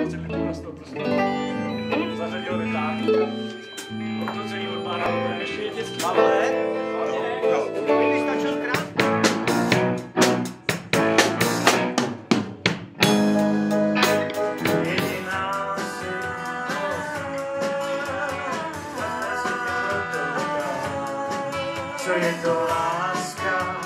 Marce Pitula prostě zařadil vytáhnout. Odtocení od pána, ještě je dětský. Ale? Kdyby stačil krát? Jediná co je to láska?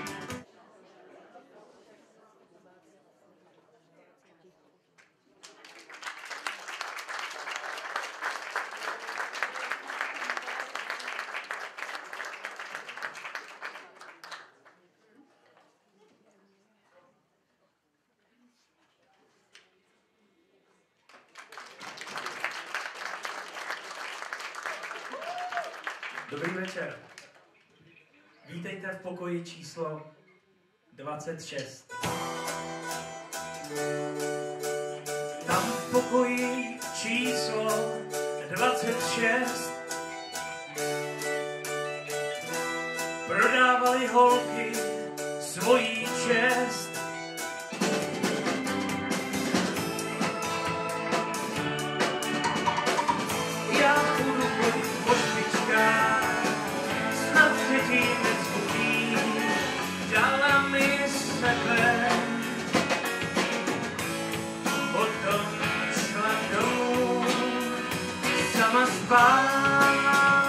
Dobrý večer. Vítejte v pokoji číslo 26. Tam v pokoji číslo 26 prodávali holky svojí čest. Já budu po špičkách, snad tě tím nezbudí, dala mi sebe, potom šla dolů, sama spát.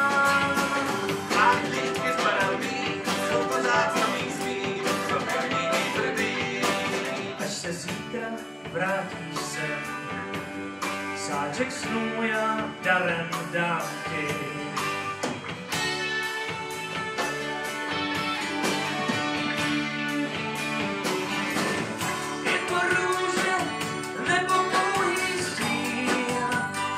Pátličky z barelví, jsou pořád samý svý, co každý tvrdý. Až se zítra vrátíš sem, sáček snů já darem dám ti. Je to růže nebo pouhý stín,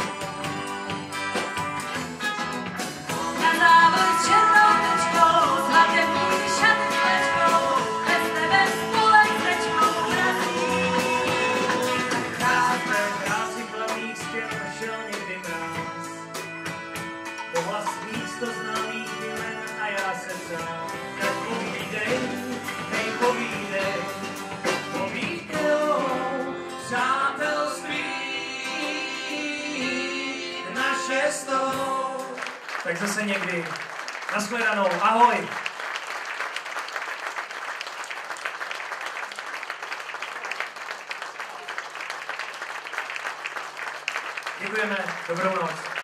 Na závod s černou tečkou, svatební šaty s vlečkou, bez tebe spolek s tečkou mrazí. krásy plavných stěn našel někdy mráz. Pohlas místo známých jmen a já se ptám, tak povídej, hej povídej, povídej o přátelství naše sto. Tak zase někdy. Nashledanou, ahoj. Děkujeme, dobrou noc.